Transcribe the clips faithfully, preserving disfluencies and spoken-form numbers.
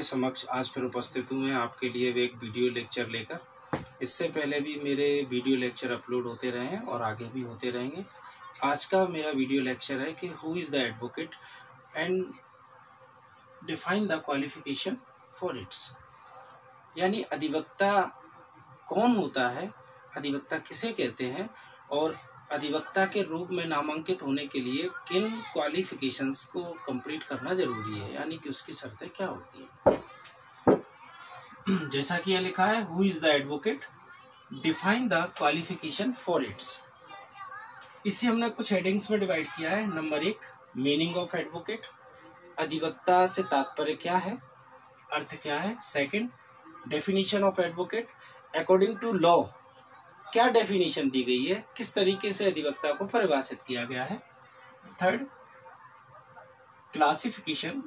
आपके समक्ष आज फिर उपस्थित हूँ मैं आपके लिए एक वीडियो लेक्चर लेकर। इससे पहले भी मेरे वीडियो लेक्चर अपलोड होते रहे हैं और आगे भी होते रहेंगे। आज का मेरा वीडियो लेक्चर है कि who is the advocate and define the qualification for its, यानी अधिवक्ता कौन होता है, अधिवक्ता किसे कहते हैं और अधिवक्ता के रूप में नामांकित होने के लिए किन क्वालिफिकेशंस को कंप्लीट करना जरूरी है, यानी कि उसकी शर्तें क्या होती हैं। जैसा कि यह लिखा है, who is the advocate, define the qualification for its. इसे हमने कुछ हेडिंग्स में डिवाइड किया है। नंबर एक, मीनिंग ऑफ एडवोकेट, अधिवक्ता से तात्पर्य क्या है, अर्थ क्या है। Second, definition of advocate, according to law क्या डेफिनेशन दी गई है, किस तरीके से अधिवक्ता को परिभाषित किया गया है। थर्ड, क्लासिफिकेशन,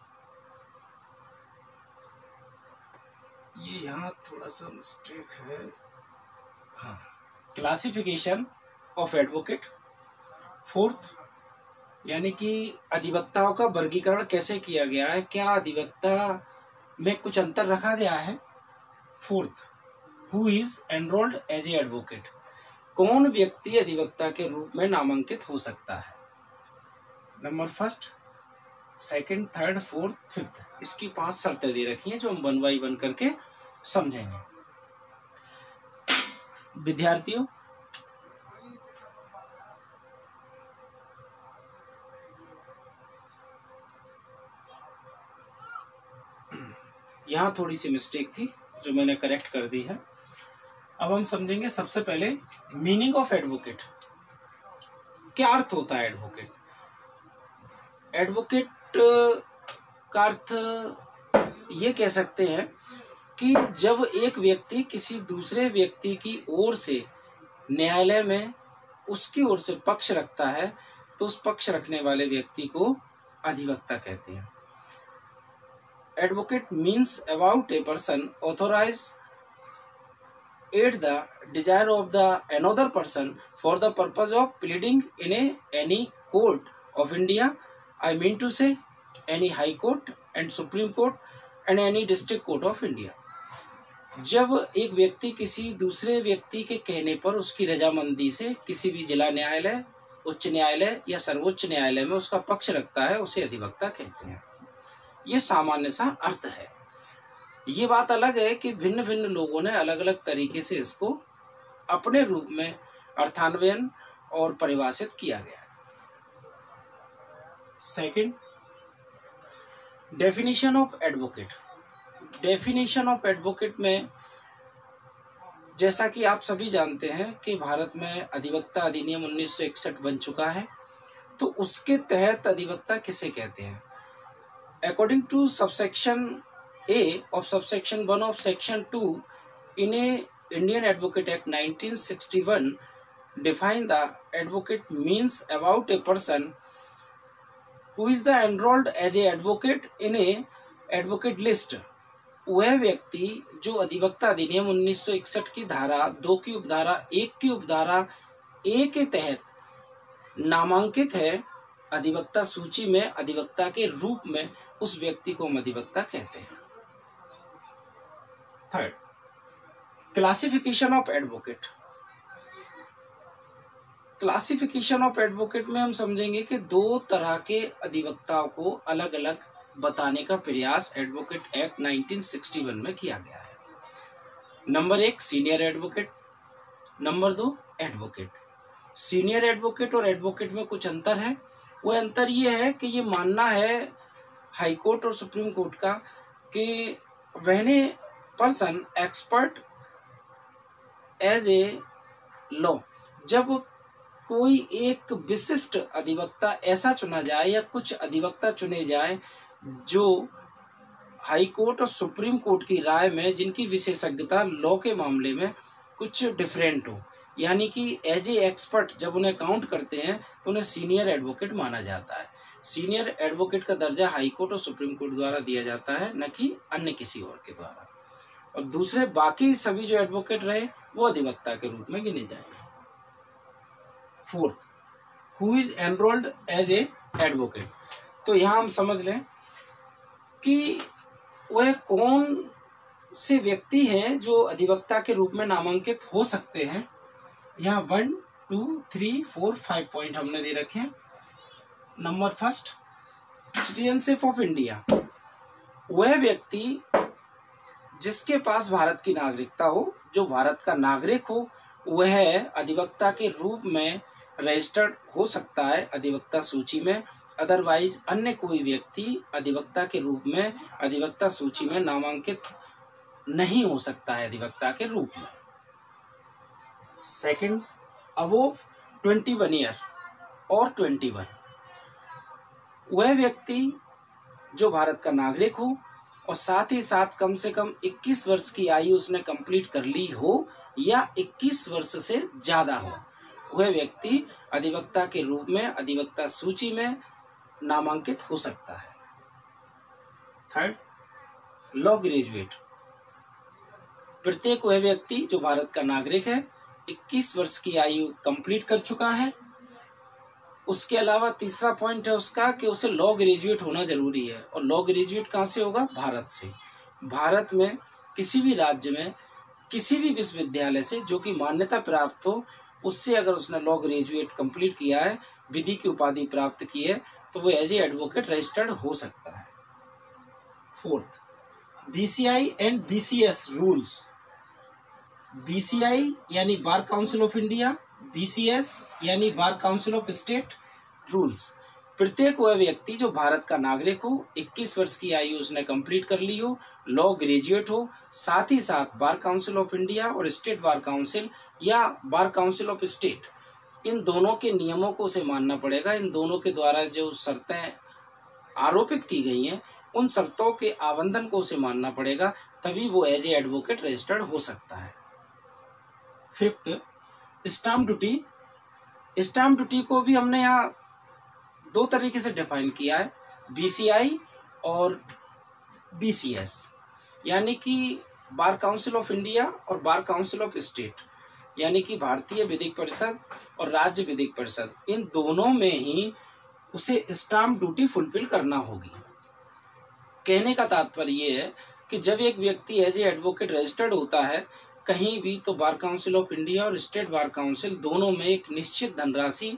ये यहाँ थोड़ा सा मिस्टेक है, हाँ, क्लासिफिकेशन ऑफ एडवोकेट। फोर्थ, यानी कि अधिवक्ताओं का वर्गीकरण कैसे किया गया है, क्या अधिवक्ता में कुछ अंतर रखा गया है। Fourth, who is enrolled as a advocate, कौन व्यक्ति अधिवक्ता के रूप में नामांकित हो सकता है। Number first, second, third, fourth, fifth, इसकी पांच शर्तें दे रखी हैं जो हम वन बाई वन करके समझेंगे। विद्यार्थियों, यहाँ थोड़ी सी मिस्टेक थी जो मैंने करेक्ट कर दी है। अब हम समझेंगे सबसे पहले मीनिंग ऑफ एडवोकेट, क्या अर्थ होता है एडवोकेट। एडवोकेट का अर्थ ये कह सकते हैं कि जब एक व्यक्ति किसी दूसरे व्यक्ति की ओर से न्यायालय में उसकी ओर से पक्ष रखता है तो उस पक्ष रखने वाले व्यक्ति को अधिवक्ता कहते हैं। Advocate means about a person authorise aid the desire of the another person for the purpose of pleading in a any court of India, I mean to say any high court and supreme court and any district court of India। जब एक व्यक्ति किसी दूसरे व्यक्ति के कहने पर उसकी रजामंदी से किसी भी जिला न्यायालय, उच्च न्यायालय या सर्वोच्च न्यायालय में उसका पक्ष रखता है, उसे अधिवक्ता कहते हैं। ये सामान्य सा अर्थ है। ये बात अलग है कि भिन्न भिन्न लोगों ने अलग अलग तरीके से इसको अपने रूप में अर्थान्वयन और परिभाषित किया गया है। Second, definition of advocate. Definition of advocate में जैसा कि आप सभी जानते हैं कि भारत में अधिवक्ता अधिनियम उन्नीस सौ इकसठ बन चुका है, तो उसके तहत अधिवक्ता किसे कहते हैं। According to subsection A of subsection one of section two in a Indian Advocate Act nineteen sixty-one define the advocate means about a person who is the enrolled as a advocate in a advocate list। वह व्यक्ति जो अधिवक्ता अधिनियम उन्नीस सौ इकसठ की धारा दो की उपधारा एक की उपधारा ए के तहत नामांकित है अधिवक्ता सूची में, अधिवक्ता के रूप में, उस व्यक्ति को हम अधिवक्ता कहते हैं। Third, classification of advocate. Classification of advocate में हम समझेंगे कि दो तरह के अधिवक्ताओं को अलग अलग बताने का प्रयास advocate act nineteen sixty one में किया गया है। नंबर एक, सीनियर एडवोकेट। नंबर दो, एडवोकेट। सीनियर एडवोकेट और एडवोकेट में कुछ अंतर है। वो अंतर ये है कि ये मानना है हाई कोर्ट और सुप्रीम कोर्ट का कि वहने person expert as a law, जब कोई एक विशिष्ट अधिवक्ता ऐसा चुना जाए या कुछ अधिवक्ता चुने जाए जो हाई कोर्ट और सुप्रीम कोर्ट की राय में जिनकी विशेषज्ञता लॉ के मामले में कुछ डिफरेंट हो, यानी कि एज ए एक्सपर्ट जब उन्हें काउंट करते हैं तो उन्हें सीनियर एडवोकेट माना जाता है। सीनियर एडवोकेट का दर्जा हाई कोर्ट और सुप्रीम कोर्ट द्वारा दिया जाता है, न कि अन्य किसी और के द्वारा। और दूसरे बाकी सभी जो एडवोकेट रहे वो अधिवक्ता के रूप में गिने जाएंगे। Fourth, who is enrolled as a advocate. तो यहाँ हम समझ लें कि वह कौन से व्यक्ति हैं जो अधिवक्ता के रूप में नामांकित हो सकते हैं। यहाँ one two three four five point हमने दे रखे हैं। Number first, citizenship of India. वह व्यक्ति जिसके पास भारत की नागरिकता हो, जो भारत का नागरिक हो, वह अधिवक्ता के रूप में रजिस्टर्ड हो सकता है अधिवक्ता सूची में। अदरवाइज अन्य कोई व्यक्ति अधिवक्ता के रूप में अधिवक्ता सूची में नामांकित नहीं हो सकता है अधिवक्ता के रूप में। Second, above twenty one year और ट्वेंटी वन, वह व्यक्ति जो भारत का नागरिक हो और साथ ही साथ कम से कम इक्कीस वर्ष की आयु उसने कंप्लीट कर ली हो या इक्कीस वर्ष से ज़्यादा हो, वह व्यक्ति अधिवक्ता के रूप में अधिवक्ता सूची में नामांकित हो सकता है। Third, law graduate. प्रत्येक वह व्यक्ति जो भारत का नागरिक है, इक्कीस वर्ष की आयु कंप्लीट कर चुका है। उसके अलावा तीसरा पॉइंट है उसका कि उसे लॉ ग्रेजुएट होना जरूरी है। और लॉ ग्रेजुएट कहाँ से होगा? भारत से। भारत में किसी भी राज्य में किसी भी विश्वविद्यालय से जो कि मान्यता प्राप्त हो, उससे अगर उसने लॉ ग्रेजुएट कंप्लीट किया है, विधि की उपाधि प्राप्त की है, तो वो एज ए एडवोकेट रजिस्टर्ड हो सकता है। Fourth, BCI and BCS rules. BCI यानी bar council of India, BCS यानी bar council of state rules. प्रत्येक वह व्यक्ति जो भारत का नागरिक हो, इक्कीस वर्ष की आयु उसने कंप्लीट कर ली हो, लॉ ग्रेजुएट हो, साथ ही साथ बार काउंसिल ऑफ इंडिया और स्टेट बार काउंसिल या बार काउंसिल ऑफ स्टेट, इन दोनों के नियमों को उसे मानना पड़ेगा। इन दोनों के द्वारा जो शर्तें आरोपित की गई हैं, उन शर्तों के आबंधन को उसे मानना पड़ेगा, तभी वो एज ए एडवोकेट रजिस्टर्ड हो सकता है। Fifth, stamp duty. Stamp duty को भी हमने यहाँ दो तरीके से डिफाइन किया है, बीसीआई और बीसीएस, यानी कि बार काउंसिल ऑफ इंडिया और बार काउंसिल ऑफ स्टेट, यानी कि भारतीय विधिक परिषद और राज्य विधिक परिषद, इन दोनों में ही उसे स्टाम्प ड्यूटी फुलफिल करना होगी। कहने का तात्पर्य ये है कि जब एक व्यक्ति एज ए एडवोकेट रजिस्टर्ड होता है कहीं भी, तो बार काउंसिल ऑफ इंडिया और स्टेट बार काउंसिल दोनों में एक निश्चित धनराशि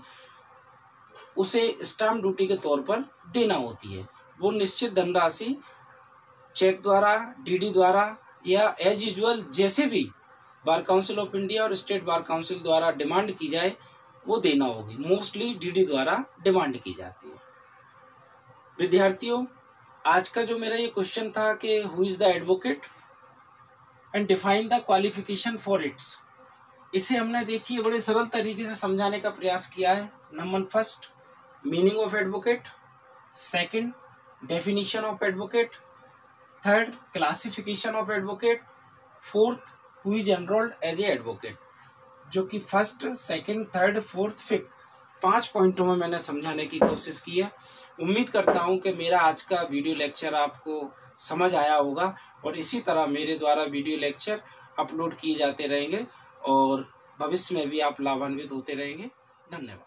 उसे स्टाम्प ड्यूटी के तौर पर देना होती है। वो निश्चित धनराशि चेक द्वारा, डीडी द्वारा या एज यूजुअल जैसे भी बार काउंसिल ऑफ इंडिया और स्टेट बार काउंसिल द्वारा डिमांड की जाए वो देना होगी। मोस्टली डीडी द्वारा डिमांड की जाती है। विद्यार्थियों, आज का जो मेरा ये क्वेश्चन था कि who is the advocate and define the qualification for its, इसे हमने देखिए बड़े सरल तरीके से समझाने का प्रयास किया है। Number first, meaning of advocate. Second, definition of advocate. Third, classification of advocate. Fourth, who is enrolled as a advocate, जो कि first, second, third, fourth, fifth पांच पॉइंटों में मैंने समझाने की कोशिश की है। उम्मीद करता हूं कि मेरा आज का वीडियो लेक्चर आपको समझ आया होगा और इसी तरह मेरे द्वारा वीडियो लेक्चर अपलोड किए जाते रहेंगे और भविष्य में भी आप लाभान्वित होते रहेंगे। धन्यवाद।